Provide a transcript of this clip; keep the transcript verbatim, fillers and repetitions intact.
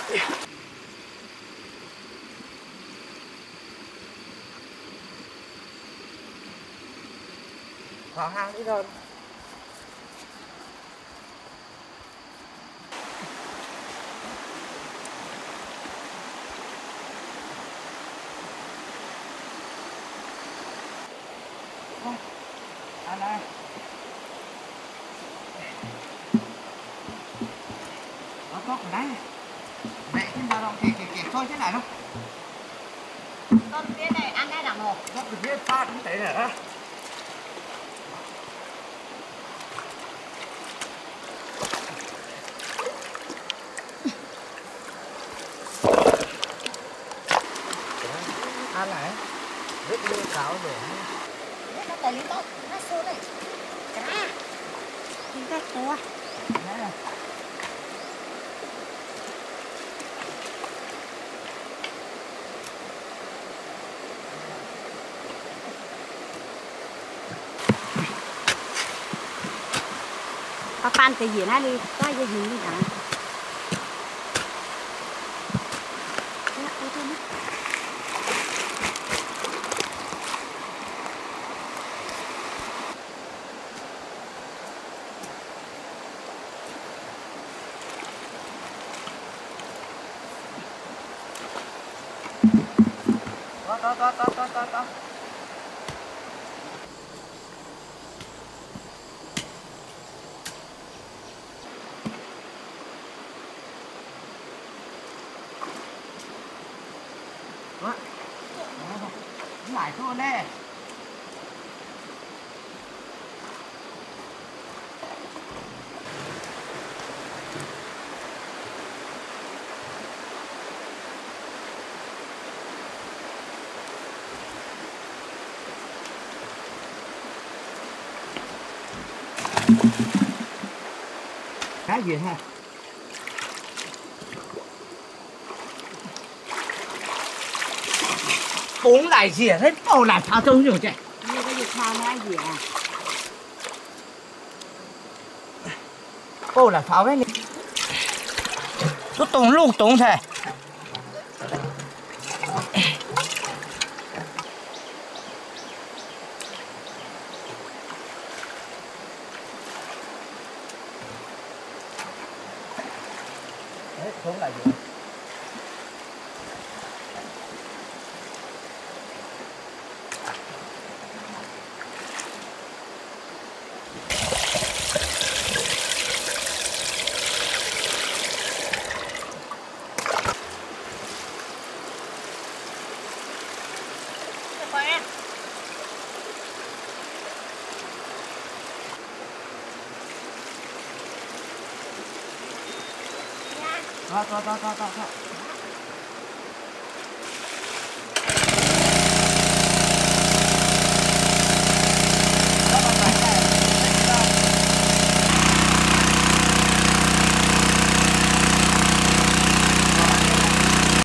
Vào hang đi rồi. Anh ơi. Nó tốt rồi đấy. Mẹ cái nào đâu kìa kìa kìa thôi thế này đâu. Con phía này ăn đây đằng hồ. Nó cứ biết phát cũng thế này đó. Ăn này. Rất lưu cáo rồi. Nó tới lý tốt, nó xô đây. Cả. Thì cái tua. Nè. Papan cái gì nó đi, có gì hình như cả. Có có có có có có có. Đó. Lại thôi nè. Cái gì ha? Uống lại gì hết bầu làm sao trông nhiều chạy. Như cái gì sao nó gì à? Bầu là pháo đấy. Nó tung lung tung thế. Đấy, xuống lại gì? Có có có có có.